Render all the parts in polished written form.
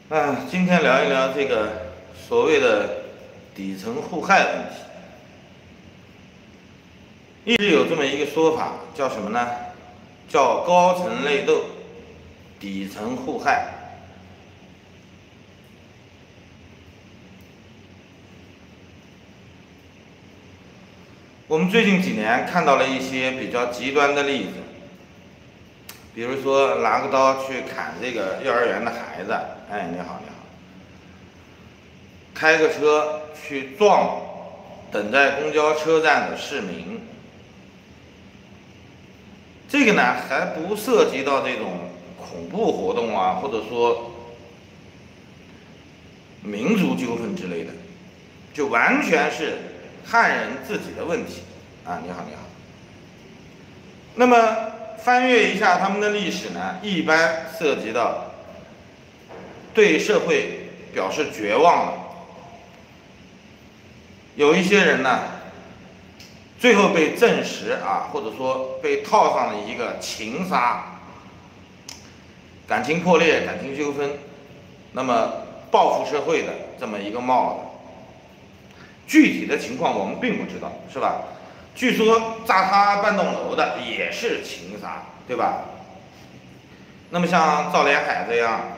今天聊一聊这个所谓的底层互害问题。一直有这么一个说法，叫什么呢？叫高层内斗，底层互害。我们最近几年看到了一些比较极端的例子，比如说拿个刀去砍这个幼儿园的孩子，哎，你好，你好，开个车去撞等在公交车站的市民，这个呢还不涉及到这种恐怖活动啊，或者说民族纠纷之类的，就完全是汉人自己的问题啊！你好，你好。那么翻阅一下他们的历史呢，一般涉及到对社会表示绝望了。有一些人呢，最后被证实啊，或者说被套上了一个情杀、感情破裂、感情纠纷，那么报复社会的这么一个帽子。具体的情况我们并不知道，是吧？据说炸他半栋楼的也是情杀，对吧？那么像赵连海这样，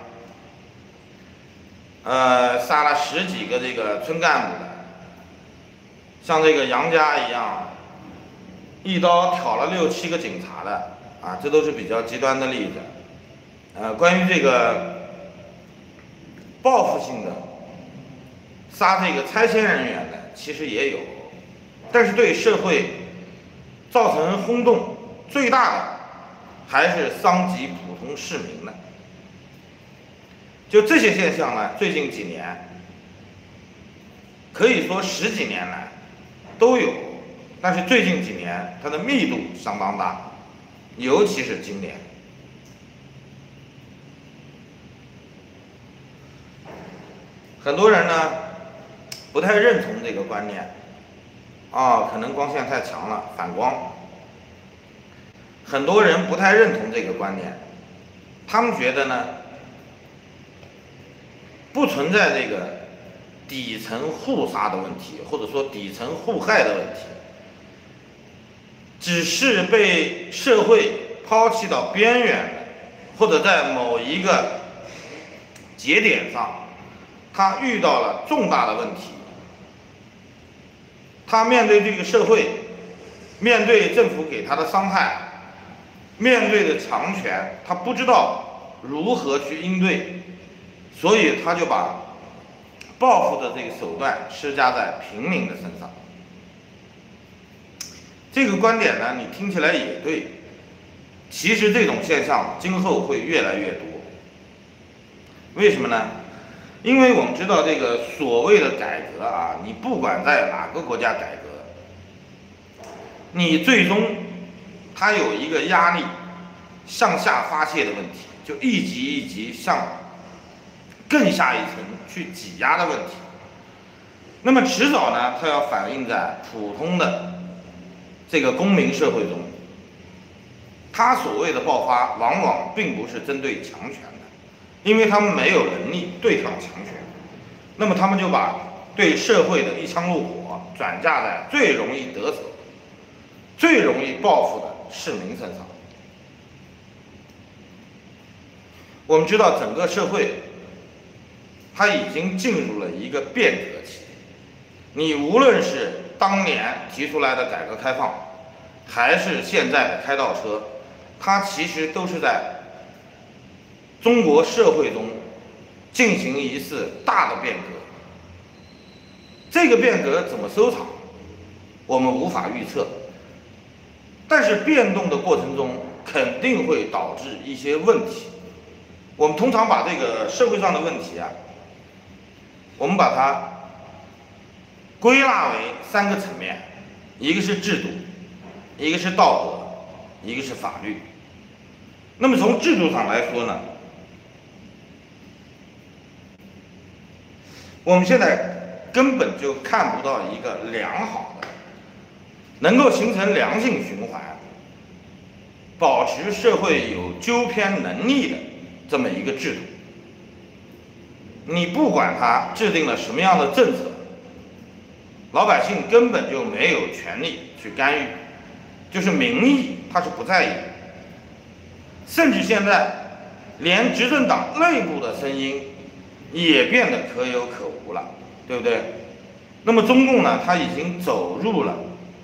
杀了10几个这个村干部的，像这个杨家一样，一刀挑了6、7个警察的，啊，这都是比较极端的例子。关于这个报复性的杀这个拆迁人员的，其实也有，但是对社会造成轰动最大的还是伤及普通市民的。就这些现象呢，最近几年可以说10几年来都有，但是最近几年它的密度相当大，尤其是今年。很多人呢不太认同这个观念，可能光线太强了，反光。很多人不太认同这个观念，他们觉得呢，不存在这个底层互杀的问题，或者说底层互害的问题，只是被社会抛弃到边缘的，或者在某一个节点上，他遇到了重大的问题，他面对这个社会，面对政府给他的伤害，面对的强权，他不知道如何去应对，所以他就把报复的这个手段施加在平民的身上。这个观点呢，你听起来也对，其实这种现象今后会越来越多。为什么呢？因为我们知道这个所谓的改革啊，你不管在哪个国家改革，你最终它有一个压力向下发泄的问题，就一级一级向更下一层去挤压的问题。那么迟早呢，它要反映在普通的这个公民社会中，它所谓的爆发往往并不是针对强权的，因为他们没有能力对抗强权，那么他们就把对社会的一腔怒火转嫁在最容易得手、最容易报复的市民身上。我们知道整个社会它已经进入了一个变革期，你无论是当年提出来的改革开放，还是现在的开倒车，它其实都是在中国社会中进行一次大的变革。这个变革怎么收场，我们无法预测，但是变动的过程中肯定会导致一些问题。我们通常把这个社会上的问题啊，我们把它归纳为3个层面，一个是制度，一个是道德，一个是法律。那么从制度上来说呢，我们现在根本就看不到一个良好的、能够形成良性循环、保持社会有纠偏能力的这么一个制度。 你不管他制定了什么样的政策，老百姓根本就没有权利去干预，就是民意他是不在意的，甚至现在连执政党内部的声音也变得可有可无了，对不对？那么中共呢，它已经走入了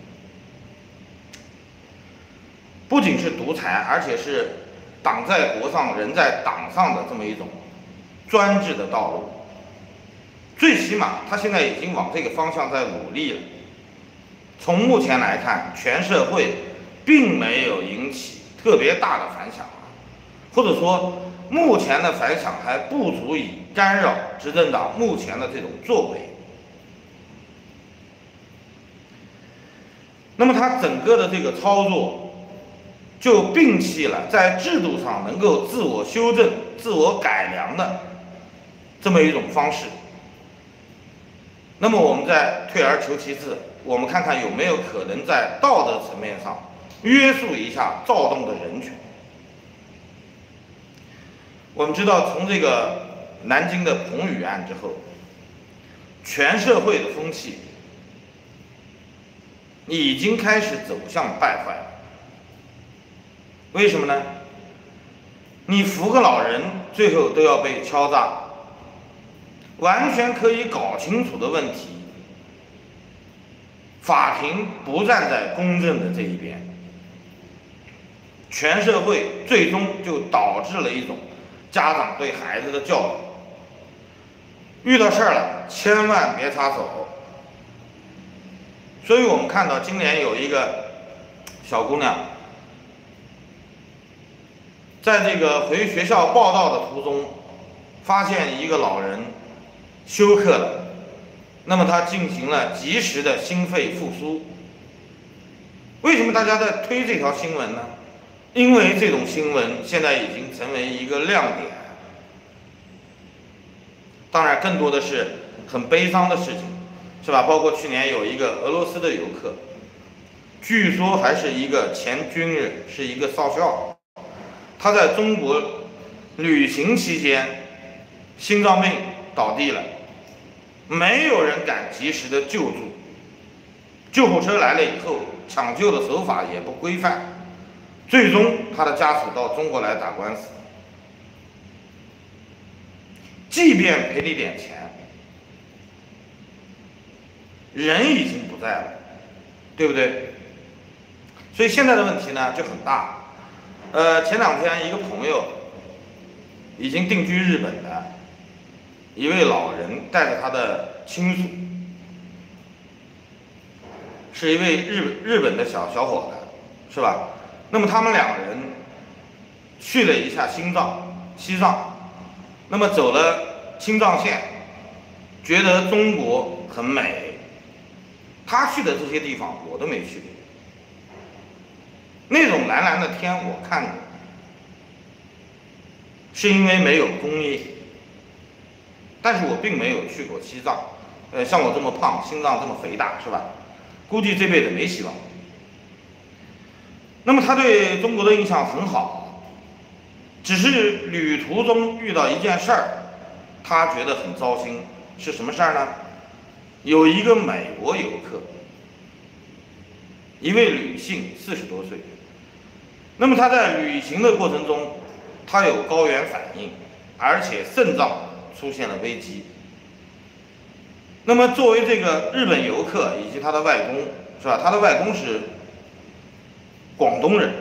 不仅是独裁，而且是党在国上人在党上的这么一种专制的道路。最起码他现在已经往这个方向在努力了。从目前来看，全社会并没有引起特别大的反响，或者说目前的反响还不足以干扰执政党目前的这种作为。那么他整个的这个操作就摒弃了在制度上能够自我修正、自我改良的这么一种方式。那么我们再退而求其次，我们看看有没有可能在道德层面上约束一下躁动的人群。我们知道，从这个南京的彭宇案之后，全社会的风气已经开始走向败坏了。为什么呢？你扶个老人，最后都要被敲诈。完全可以搞清楚的问题，法庭不站在公正的这一边，全社会最终就导致了一种家长对孩子的教育，遇到事儿了千万别插手。所以我们看到今年有一个小姑娘，在这个回学校报到的途中，发现一个老人休克了，那么他进行了及时的心肺复苏。为什么大家在推这条新闻呢？因为这种新闻现在已经成为一个亮点。当然，更多的是很悲伤的事情，是吧？包括去年有一个俄罗斯的游客，据说还是一个前军人，是一个少校，他在中国旅行期间心脏病倒地了。没有人敢及时的救助，救护车来了以后，抢救的手法也不规范，最终他的家属到中国来打官司。即便赔你点钱，人已经不在了，对不对？所以现在的问题呢就很大。前两天一个朋友已经定居日本的一位老人带着他的亲属，是一位日本的小伙子，是吧？那么他们两个人去了一下西藏，那么走了青藏线，觉得中国很美。他去的这些地方我都没去过，那种蓝蓝的天我看过，是因为没有工业。但是我并没有去过西藏，像我这么胖，心脏这么肥大，是吧？估计这辈子没希望。那么他对中国的印象很好，只是旅途中遇到一件事儿，他觉得很糟心。是什么事儿呢？有一个美国游客，一位女性，40多岁。那么她在旅行的过程中，她有高原反应，而且肾脏出现了危机。那么作为这个日本游客以及他的外公，是吧？他的外公是广东人。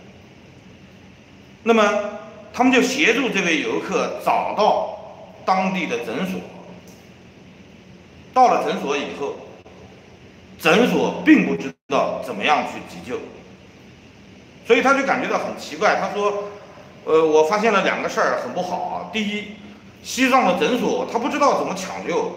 那么他们就协助这位游客找到当地的诊所。到了诊所以后，诊所并不知道怎么样去急救，所以他就感觉到很奇怪。他说：我发现了2个事儿很不好。第一，西藏的诊所他不知道怎么抢救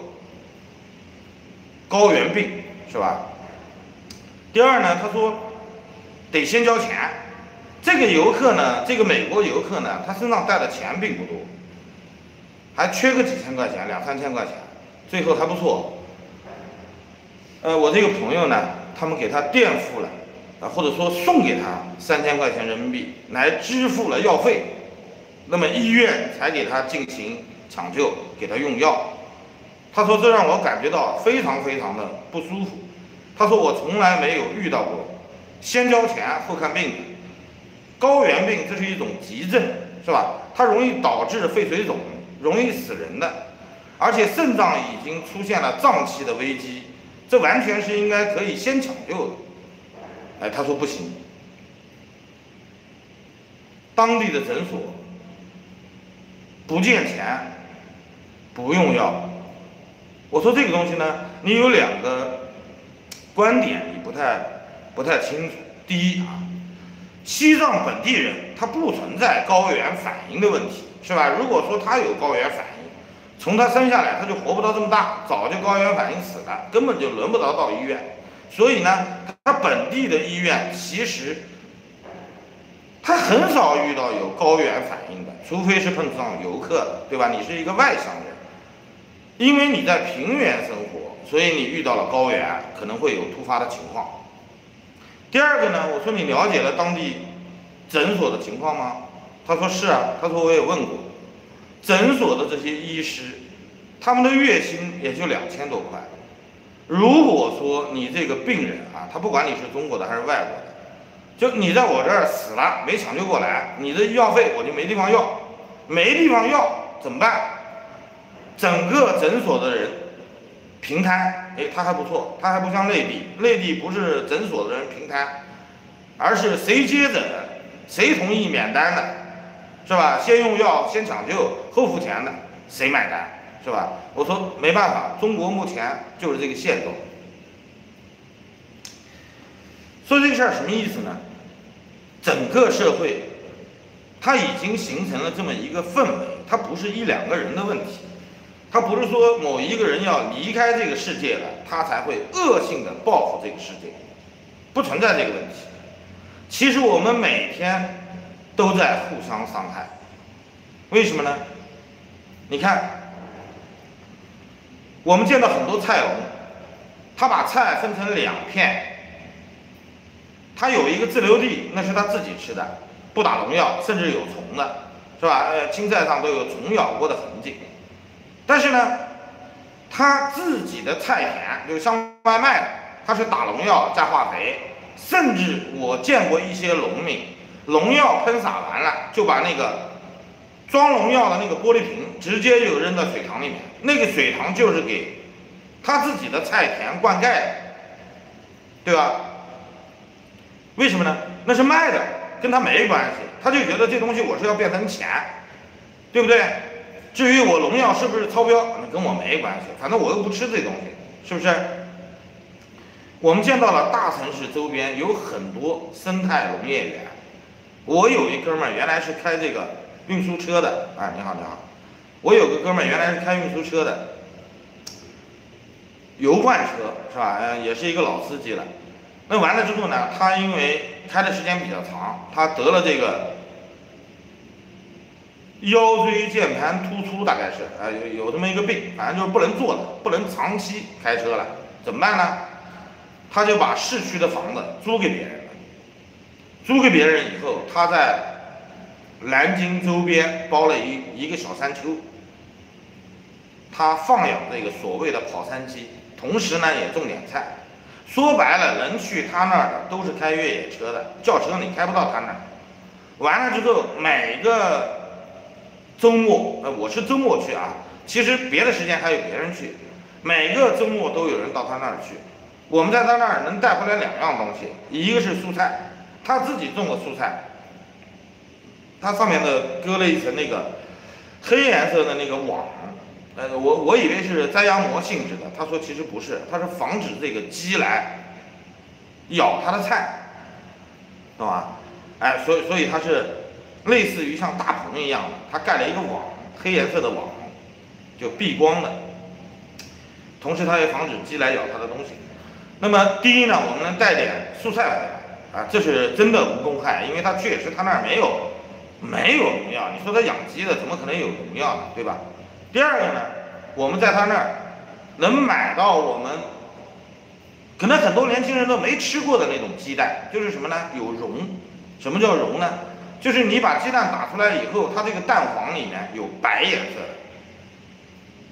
高原病，是吧？第二呢，他说得先交钱。这个游客呢，这个美国游客呢，他身上带的钱并不多，还缺个几千块钱，2、3千块钱。最后还不错，我这个朋友呢，他们给他垫付了，或者说送给他3000块钱人民币来支付了药费，那么医院才给他进行抢救，给他用药。他说这让我感觉到非常非常的不舒服。他说我从来没有遇到过先交钱后看病的。高原病这是一种急症，是吧？它容易导致肺水肿，容易死人的，而且肾脏已经出现了脏器的危机，这完全是应该可以先抢救的。哎，他说不行，当地的诊所不见钱，不用药。我说这个东西呢，你有两个观点你不太清楚。第一啊，西藏本地人他不存在高原反应的问题，是吧？如果说他有高原反应，从他生下来他就活不到这么大，早就高原反应死了，根本就轮不着到医院。所以呢，他本地的医院其实他很少遇到有高原反应的，除非是碰上游客的，对吧？你是一个外乡人，因为你在平原生活，所以你遇到了高原可能会有突发的情况。第二个呢，我说你了解了当地诊所的情况吗？他说是啊，他说我也问过，诊所的这些医师，他们的月薪也就2000多块。如果说你这个病人啊，他不管你是中国的还是外国的，就你在我这儿死了没抢救过来，你的医药费我就没地方要，没地方要怎么办？整个诊所的人平摊，哎，他还不错，他还不像内地，内地不是诊所的人平摊，而是谁接诊，谁同意免单的，是吧？先用药，先抢救，后付钱的，谁买单？是吧？我说没办法，中国目前就是这个现状。说这个事儿什么意思呢？整个社会它已经形成了这么一个氛围，它不是1、2个人的问题，它不是说某一个人要离开这个世界了，他才会恶性的报复这个世界，不存在这个问题。其实我们每天都在互相伤害，为什么呢？你看。我们见到很多菜农，他把菜分成2片，他有一个自留地，那是他自己吃的，不打农药，甚至有虫的，是吧？青菜上都有虫咬过的痕迹。但是呢，他自己的菜田就像外卖的，他是打农药加化肥，甚至我见过一些农民，农药喷洒完了，就把那个装农药的那个玻璃瓶直接就扔到水塘里面，那个水塘就是给他自己的菜田灌溉的，对吧？为什么呢？那是卖的，跟他没关系，他就觉得这东西我是要变成钱，对不对？至于我农药是不是超标，那跟我没关系，反正我又不吃这东西，是不是？我们见到了大城市周边有很多生态农业园，我有一哥们儿原来是开这个运输车的，啊，你好，你好，我有个哥们儿原来是开运输车的，油罐车是吧？也是一个老司机了。那完了之后呢，他因为开的时间比较长，他得了这个腰椎间盘突出，大概是有这么一个病，反正就是不能坐了，不能长期开车了，怎么办呢？他就把市区的房子租给别人了，租给别人以后，他在南京周边包了一个小山丘，他放养这个所谓的跑山鸡，同时呢也种点菜。说白了，能去他那儿的都是开越野车的，轿车你开不到他那儿。完了之后，每个周末，我是周末去啊，其实别的时间还有别人去，每个周末都有人到他那儿去。我们在他那儿能带回来2样东西，一个是蔬菜，他自己种的蔬菜。它上面的搁了一层那个黑颜色的那个网，我以为是栽秧膜性质的，他说其实不是，它是防止这个鸡来咬它的菜，懂吧？哎，所以它是类似于像大棚一样的，它盖了一个网，黑颜色的网，就避光的，同时它也防止鸡来咬它的东西。那么第一呢，我们能带点蔬菜回来啊，这是真的无公害，因为它确实它那儿没有农药，你说他养鸡的怎么可能有农药呢？对吧？第二个呢，我们在他那儿能买到我们可能很多年轻人都没吃过的那种鸡蛋，就是什么呢？有绒。什么叫绒呢？就是你把鸡蛋打出来以后，它这个蛋黄里面有白颜色的，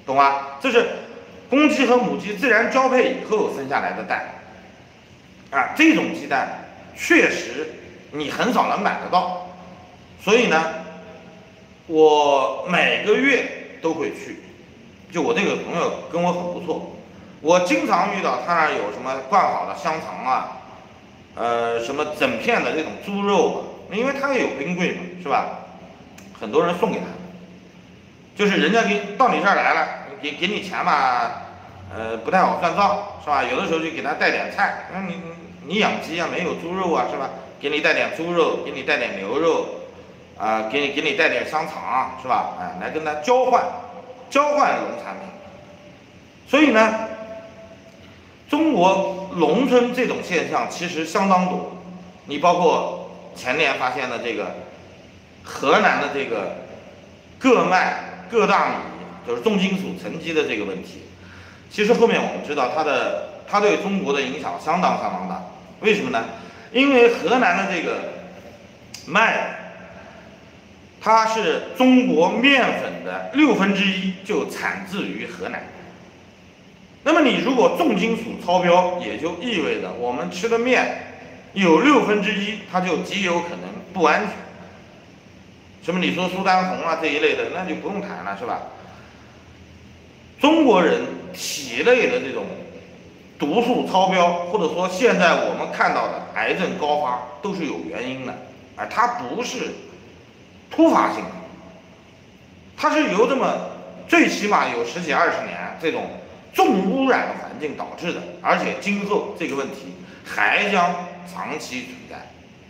懂吗？这是公鸡和母鸡自然交配以后生下来的蛋，啊，这种鸡蛋确实你很少能买得到，所以呢，我每个月都会去。就我这个朋友跟我很不错，我经常遇到他那儿有什么灌好的香肠啊，什么整片的这种猪肉啊，因为他也有冰柜嘛，是吧？很多人送给他，就是人家到你这儿来了，给你钱嘛，不太好算账，是吧？有的时候就给他带点菜，你养鸡啊，没有猪肉啊，是吧？给你带点猪肉，给你带点牛肉，啊，给你带点香肠，是吧？哎，来跟他交换农产品。所以呢，中国农村这种现象其实相当多。你包括前年发现的这个河南的这个各麦各大米，就是重金属沉积的这个问题，其实后面我们知道它对中国的影响相当大。为什么呢？因为河南的这个麦，它是中国面粉的1/6就产自于河南。那么你如果重金属超标，也就意味着我们吃的面有1/6，它就极有可能不安全。什么你说苏丹红啊这一类的，那就不用谈了，是吧？中国人体内的这种毒素超标，或者说现在我们看到的癌症高发，都是有原因的，而它不是突发性的，它是由这么最起码有10几20年这种重污染的环境导致的，而且今后这个问题还将长期存在。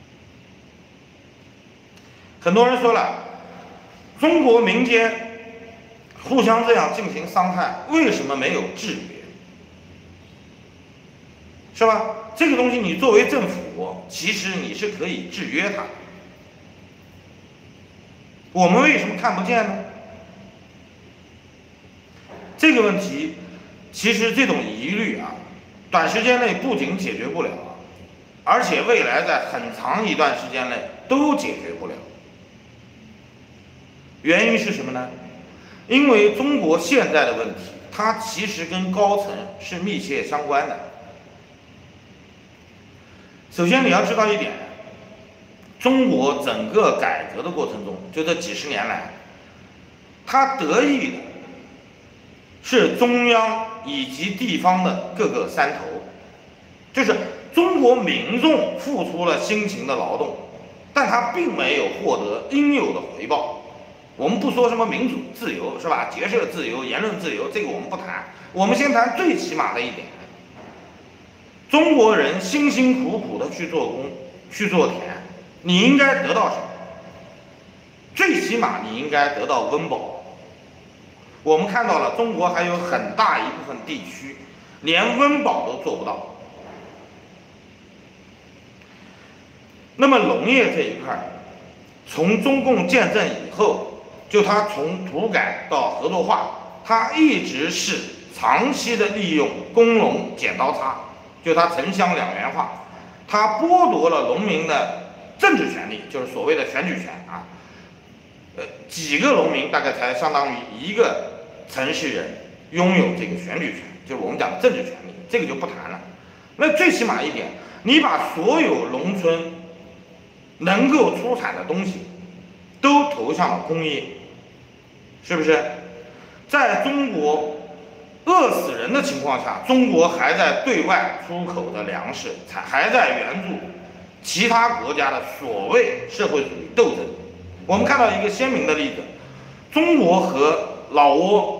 很多人说了，中国民间互相这样进行伤害，为什么没有制约？是吧？这个东西你作为政府，其实你是可以制约它的。我们为什么看不见呢？这个问题，其实这种疑虑啊，短时间内不仅解决不了，而且未来在很长一段时间内都解决不了。原因是什么呢？因为中国现在的问题，它其实跟高层是密切相关的。首先你要知道一点，中国整个改革的过程中，就这几十年来，它得益的是中央以及地方的各个山头，就是中国民众付出了辛勤的劳动，但他并没有获得应有的回报。我们不说什么民主自由，是吧？结社自由、言论自由，这个我们不谈。我们先谈最起码的一点：中国人辛辛苦苦的去做工、去做田，你应该得到什么？最起码你应该得到温饱。我们看到了，中国还有很大一部分地区连温饱都做不到。那么农业这一块，从中共建政以后，就它从土改到合作化，它一直是长期的利用工农剪刀差，就它城乡两元化，它剥夺了农民的政治权利，就是所谓的选举权啊。几个农民大概才相当于一个城市人拥有这个选举权，就是我们讲的政治权利，这个就不谈了。那最起码一点，你把所有农村能够出产的东西都投向了工业，是不是？在中国饿死人的情况下，中国还在对外出口的粮食，还在援助其他国家的所谓社会主义斗争。我们看到一个鲜明的例子，中国和老挝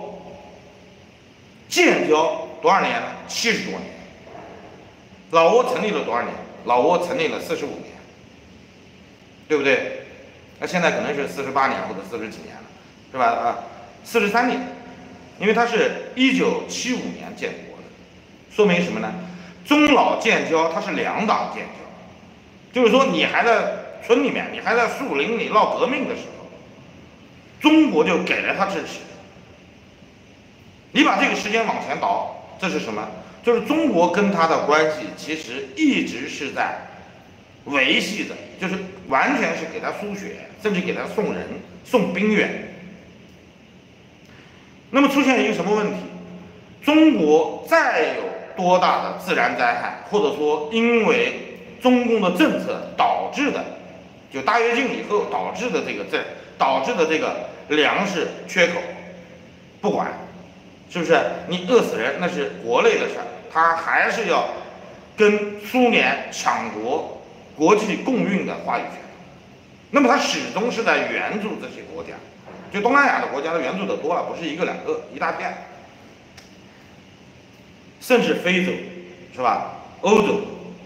建交多少年了？70多年。老挝成立了多少年？老挝成立了45年，对不对？那现在可能是48年或者40几年了，是吧？啊，43年，因为它是1975年建国的，说明什么呢？中老建交它是2党建交，就是说你还在村里面，你还在树林里闹革命的时候，中国就给了他支持。你把这个时间往前倒，这是什么？就是中国跟他的关系其实一直是在维系的，就是完全是给他输血，甚至给他送人、送兵员。 那么出现一个什么问题？中国再有多大的自然灾害，或者说因为中共的政策导致的，就大跃进以后导致的这个粮食缺口，不管是不是你饿死人那是国内的事儿，他还是要跟苏联抢夺国际共运的话语权。那么他始终是在援助这些国家，就东南亚的国家，他援助的多了，不是一个两个，一大片，甚至非洲，是吧？欧洲，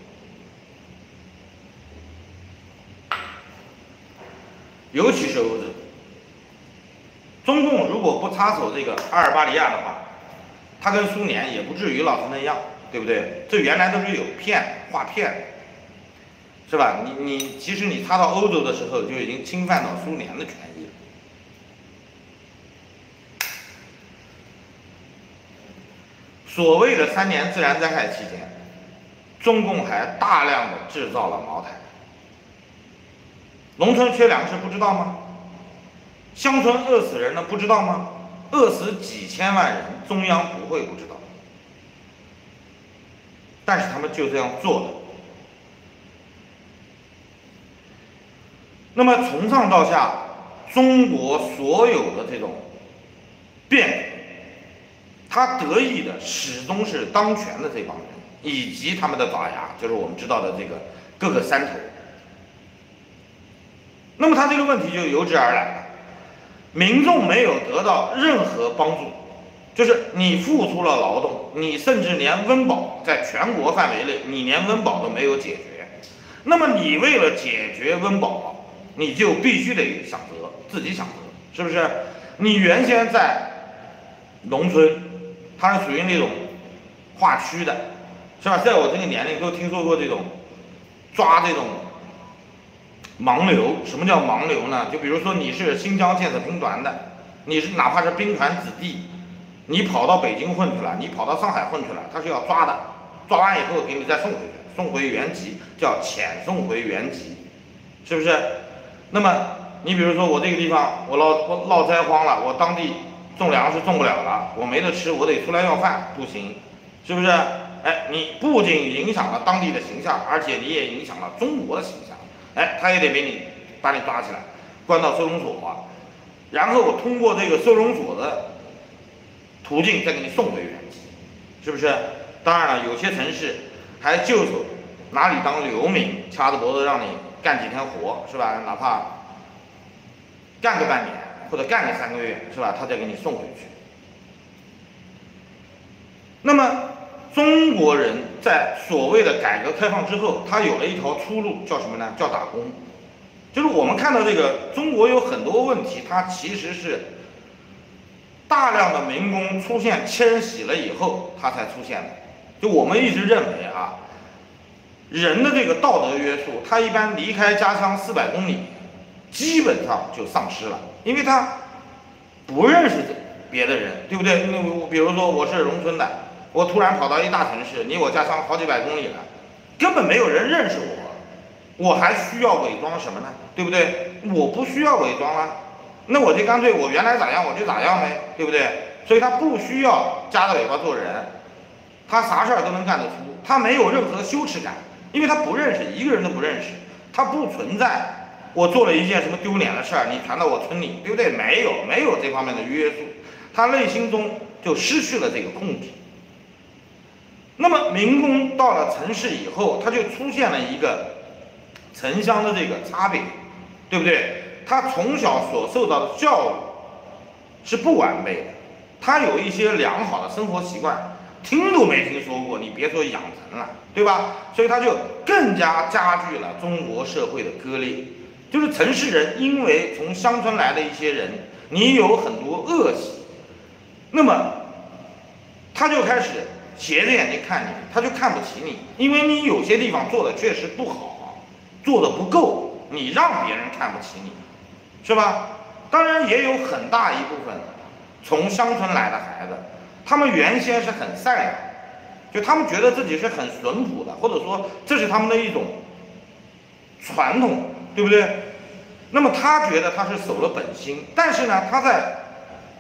尤其是欧洲，中共如果不插手这个阿尔巴尼亚的话，他跟苏联也不至于闹成那样，对不对？这原来都是有划片。是吧？其实你插到欧洲的时候，就已经侵犯到苏联的权益了。所谓的3年自然灾害期间，中共还大量的制造了茅台。农村缺粮食不知道吗？乡村饿死人了不知道吗？饿死几千万人，中央不会不知道。但是他们就这样做了。那么从上到下，中国所有的这种变革，他得益的始终是当权的这帮人，以及他们的爪牙，就是我们知道的这个各个山头。那么他这个问题就由之而来了，民众没有得到任何帮助，就是你付出了劳动，你甚至连温饱在全国范围内，你连温饱都没有解决。那么你为了解决温饱，你就必须得自己想辙，是不是？你原先在农村，它是属于那种划区的，是吧？在我这个年龄都听说过这种抓这种盲流。什么叫盲流呢？就比如说你是新疆建设兵团的，你是哪怕是兵团子弟，你跑到北京混去了，你跑到上海混去了，他是要抓的，抓完以后给你再送回去，送回原籍，叫遣送回原籍，是不是？那么你比如说我这个地方我闹灾荒了，我当地种粮食种不了了，我没得吃，我得出来要饭，不行，是不是？哎，你不仅影响了当地的形象，而且你也影响了中国的形象。哎，他也得把你抓起来，关到收容所，然后我通过这个收容所的途径再给你送回原籍，是不是？当然了，有些城市还就手拿你当流民，掐着脖子让你干几天活，是吧？哪怕干个半年或者干个3个月，是吧？他再给你送回去。那么中国人在所谓的改革开放之后，他有了一条出路，叫什么呢？叫打工。就是我们看到这个中国有很多问题，它其实是大量的民工出现迁徙了以后，它才出现的。就我们一直认为啊，人的这个道德约束，他一般离开家乡400公里，基本上就丧失了，因为他不认识别的人，对不对？比如说我是农村的，我突然跑到一大城市，离我家乡好几百公里了，根本没有人认识我还需要伪装什么呢？对不对？我不需要伪装啊，那我就干脆我原来咋样我就咋样呗，对不对？所以他不需要夹着尾巴做人，他啥事儿都能干得出，他没有任何羞耻感，因为他不认识，一个人都不认识，他不存在我做了一件什么丢脸的事儿，你传到我村里，对不对？没有这方面的约束，他内心中就失去了这个控制。那么民工到了城市以后，他就出现了一个城乡的这个差别，对不对？他从小所受到的教育是不完备的，他有一些良好的生活习惯，听都没听说过，你别说养成了，对吧？所以他就更加加剧了中国社会的割裂。就是城市人因为从乡村来的一些人，你有很多恶习，那么他就开始斜着眼睛看你，他就看不起你，因为你有些地方做的确实不好，做的不够，你让别人看不起你，是吧？当然也有很大一部分从乡村来的孩子，他们原先是很善良，就他们觉得自己是很淳朴的，或者说这是他们的一种传统，对不对？那么他觉得他是守了本心，但是呢，他在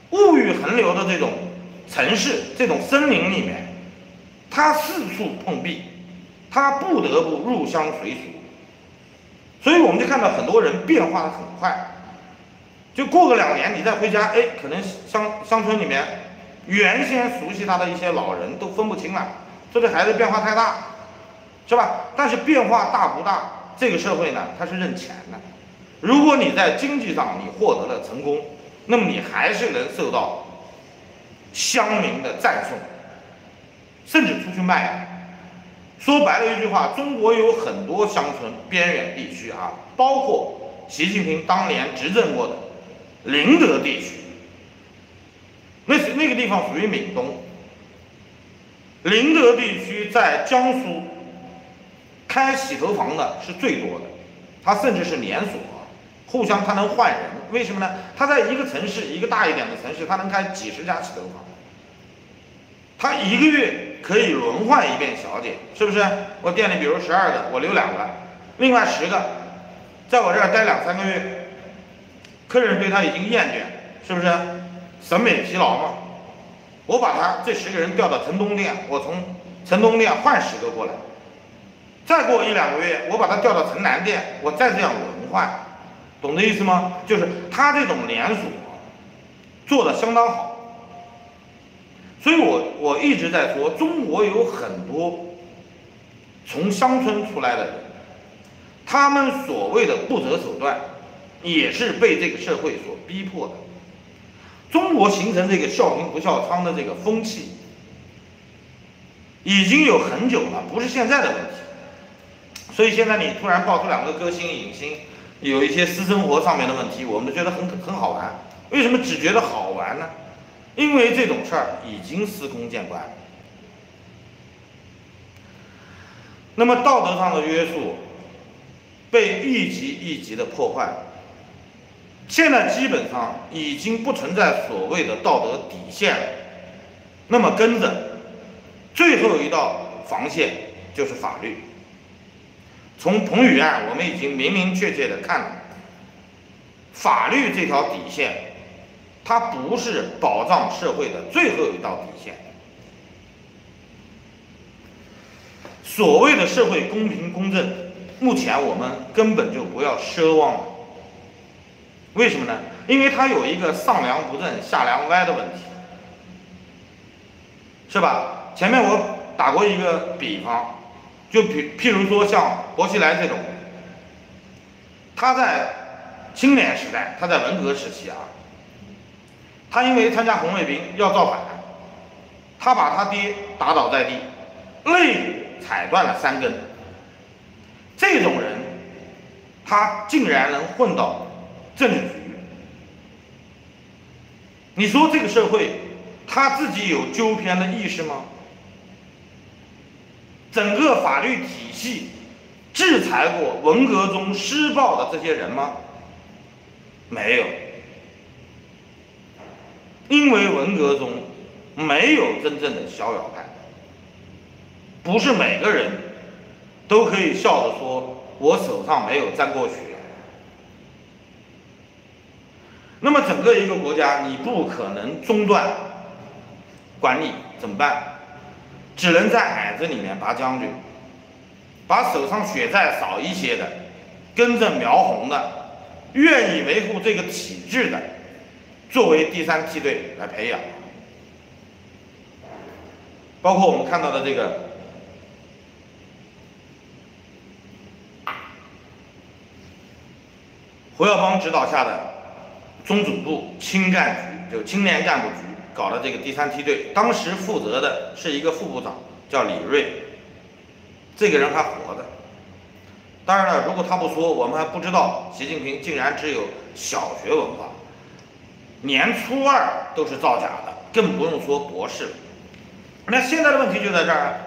物欲横流的这种城市、这种森林里面，他四处碰壁，他不得不入乡随俗。所以我们就看到很多人变化的很快，就过个2年，你再回家，哎，可能乡村里面原先熟悉他的一些老人都分不清了，说这孩子变化太大，是吧？但是变化大不大，这个社会呢，它是认钱的。如果你在经济上你获得了成功，那么你还是能受到乡民的赞颂，甚至出去卖啊。说白了一句话，中国有很多乡村边远地区啊，包括习近平当年执政过的宁德地区，那个地方属于闽东。宁德地区在江苏开洗头房的是最多的，它甚至是连锁，互相它能换人。为什么呢？它在一个城市，一个大一点的城市，它能开几10家洗头房，它一个月可以轮换一遍小姐，是不是？我店里比如12个，我留2个，另外10个在我这儿待2-3个月，客人对他已经厌倦，是不是？审美疲劳嘛。我把他这10个人调到城东店，我从城东店换10个过来，再过1-2个月，我把他调到城南店，我再这样轮换，懂这意思吗？就是他这种连锁做得相当好。所以我一直在说，中国有很多从乡村出来的人，他们所谓的不择手段，也是被这个社会所逼迫的。中国形成这个笑贫不笑娼的这个风气，已经有很久了，不是现在的问题。所以现在你突然爆出2个歌星、影星，有一些私生活上面的问题，我们都觉得很好玩。为什么只觉得好玩呢？因为这种事儿已经司空见惯了。那么道德上的约束被一级一级的破坏，现在基本上已经不存在所谓的道德底线了。那么跟着最后一道防线就是法律。从彭宇案，我们已经明明确确的看了，法律这条底线，它不是保障社会的最后一道底线。所谓的社会公平公正，目前我们根本就不要奢望了。为什么呢？因为它有一个上梁不正下梁歪的问题，是吧？前面我打过一个比方，就譬如说像薄熙来这种人，他在青年时代，他在文革时期啊，他因为参加红卫兵要造反，他把他爹打倒在地，肋骨踩断了3根。这种人，他竟然能混到政治局。你说这个社会，他自己有纠偏的意识吗？整个法律体系制裁过文革中施暴的这些人吗？没有。因为文革中没有真正的逍遥派，不是每个人都可以笑着说我手上没有沾过血。那么整个一个国家，你不可能中断管理，怎么办？只能在矮子里面拔将军，把手上血债少一些的，根正苗红的，愿意维护这个体制的，作为第3梯队来培养。包括我们看到的这个胡耀邦指导下的中组部青干局，就青年干部局搞的这个第3梯队，当时负责的是一个副部长叫李锐，这个人还活着。当然了，如果他不说，我们还不知道习近平竟然只有小学文化，年初2都是造假的，更不用说博士。那现在的问题就在这儿，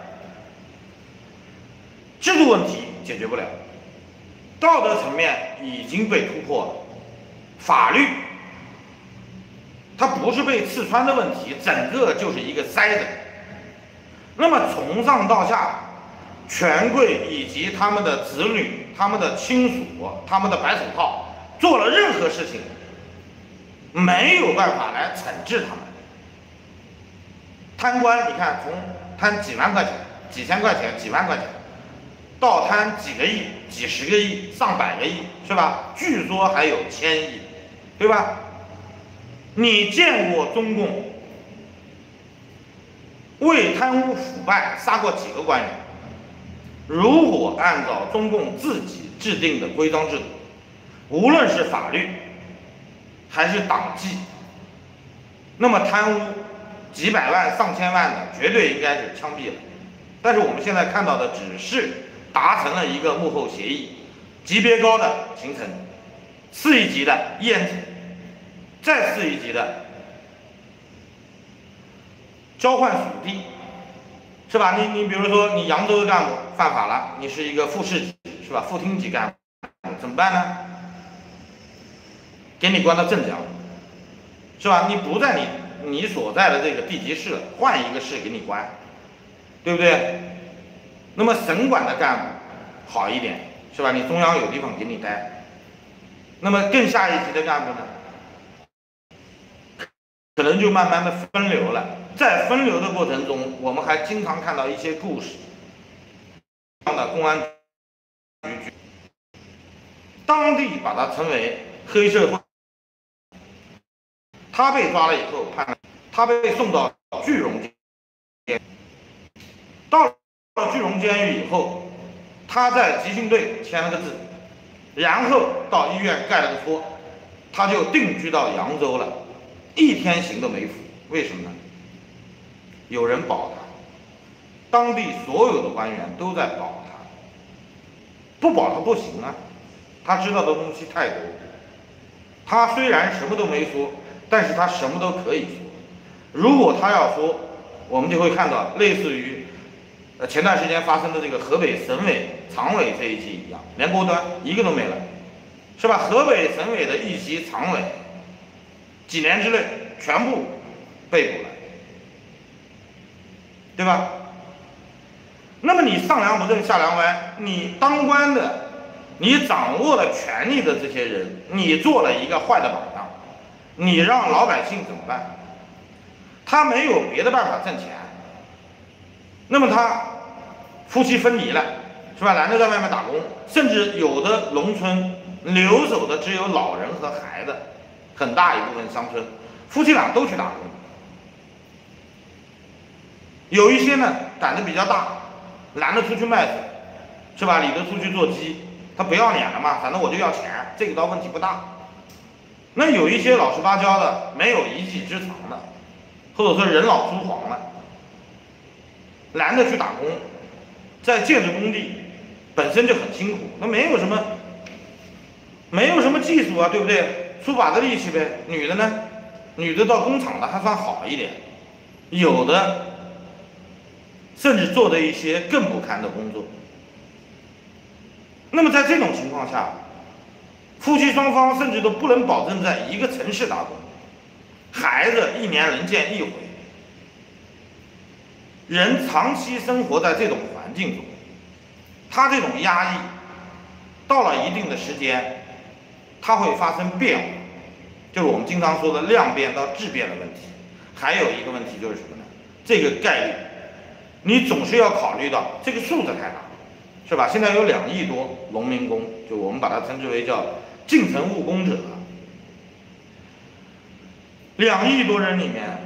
制度问题解决不了，道德层面已经被突破了，法律它不是被刺穿的问题，整个就是一个塞子。那么从上到下，权贵以及他们的子女、他们的亲属、他们的白手套做了任何事情， 没有办法来惩治他们。贪官，你看从贪几万块钱、几千块钱、几万块钱，到贪几个亿、几十个亿、上百个亿，是吧？据说还有1000亿，对吧？你见过中共为贪污腐败杀过几个官员？如果按照中共自己制定的规章制度，无论是法律还是党纪，那么贪污几百万、上千万的，绝对应该是枪毙了。但是我们现在看到的只是达成了一个幕后协议，级别高的形成，次一级的验证，再次一级的交换属地，是吧？你比如说你扬州的干部犯法了，你是一个副市级，是吧？副厅级干部怎么办呢？给你关到镇江，是吧？你不在你所在的这个地级市了，换一个市给你关，对不对？那么省管的干部好一点，是吧？你中央有地方给你待。那么更下一级的干部呢，可能就慢慢的分流了。在分流的过程中，我们还经常看到一些故事，的公安局当地把它称为黑社会。他被抓了以后，他被送到聚龙监，到了聚龙监狱以后，他在集训队签了个字，然后到医院盖了个戳，他就定居到扬州了，一天刑都没服。为什么呢？有人保他，当地所有的官员都在保他，不保他不行啊，他知道的东西太多。他虽然什么都没说，但是他什么都可以说。如果他要说，我们就会看到类似于前段时间发生的这个河北省委常委这一起一样，连锅端一个都没了，是吧？河北省委的一级常委几年之内全部被捕了，对吧？那么你上梁不正下梁歪，你当官的，你掌握了权力的这些人，你做了一个坏的榜样，你让老百姓怎么办？他没有别的办法挣钱，那么他夫妻分离了，是吧？男的在外面打工，甚至有的农村留守的只有老人和孩子，很大一部分乡村夫妻俩都去打工。有一些呢胆子比较大，男的出去卖水，是吧？女的出去做鸡，他不要脸了嘛，反正我就要钱，这个倒问题不大。那有一些老实巴交的，没有一技之长的，或者说人老珠黄了，男的去打工，在建筑工地本身就很辛苦，那没有什么技术啊，对不对？出把子力气呗。女的呢，女的到工厂的还算好一点，有的甚至做的一些更不堪的工作。那么在这种情况下，夫妻双方甚至都不能保证在一个城市打工，孩子1年能见1回。人长期生活在这种环境中，他这种压抑到了一定的时间，它会发生变化，就是我们经常说的量变到质变的问题。还有一个问题就是什么呢？这个概率你总是要考虑到这个数字太大，是吧？现在有2亿多农民工，就我们把它称之为叫进城务工者，2亿多人里面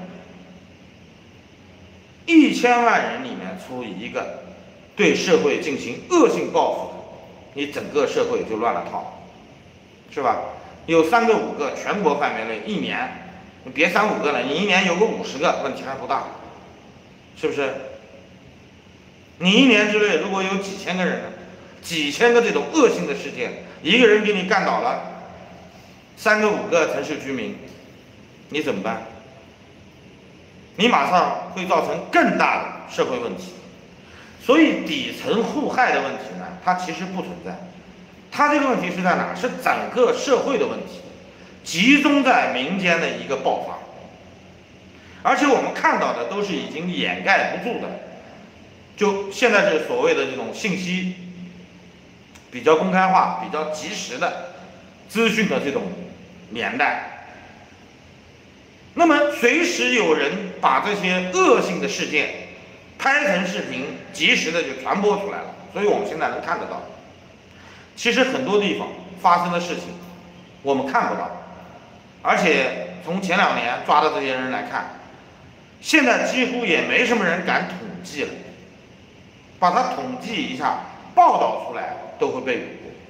，1000万人里面出一个对社会进行恶性报复的，你整个社会就乱了套，是吧？有3个5个，全国范围内1年，你别3、5个了，你1年有个50个，问题还不大，是不是？你1年之内如果有几千个人，几千个这种恶性的事件，一个人给你干倒了3个5个城市居民，你怎么办？你马上会造成更大的社会问题。所以底层互害的问题呢，它其实不存在。它这个问题是在哪？是整个社会的问题，集中在民间的一个爆发。而且我们看到的都是已经掩盖不住的，就现在这所谓的这种信息比较公开化、比较及时的资讯的这种年代， 那么随时有人把这些恶性的事件拍成视频，及时的就传播出来了，所以我们现在能看得到。其实很多地方发生的事情我们看不到，而且从前2年抓的这些人来看，现在几乎也没什么人敢统计了，把它统计一下报道出来都会被捕。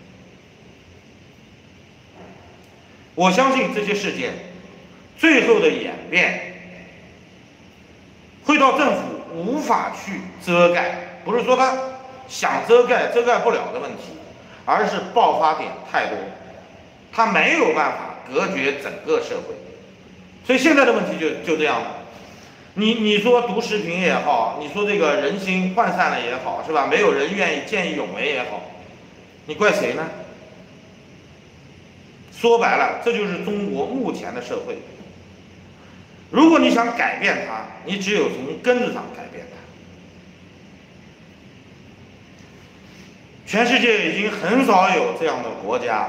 我相信这些事件最后的演变会到政府无法去遮盖，不是说他想遮盖不了的问题，而是爆发点太多，他没有办法隔绝整个社会。所以现在的问题就这样了。你说读视频也好，你说这个人心涣散了也好，是吧？没有人愿意见义勇为也好，你怪谁呢？说白了，这就是中国目前的社会。如果你想改变它，你只有从根子上改变它。全世界已经很少有这样的国家，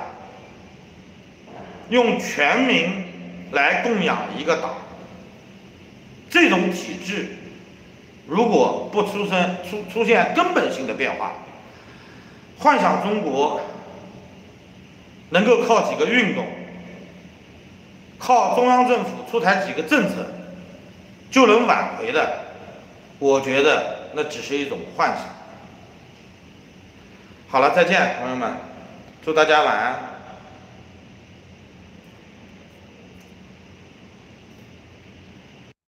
用全民来供养一个党。这种体制如果不出现根本性的变化，幻想中国能够靠几个运动，靠中央政府出台几个政策就能挽回的，我觉得那只是一种幻想。好了，再见，朋友们，祝大家晚安。